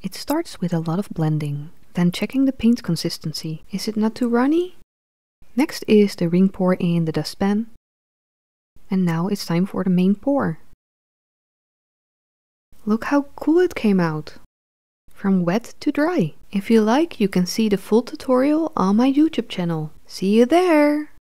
It starts with a lot of blending, then checking the paint consistency. Is it not too runny? Next is the ring pour in the dustpan. And now it's time for the main pour. Look how cool it came out! From wet to dry. If you like, you can see the full tutorial on my YouTube channel. See you there!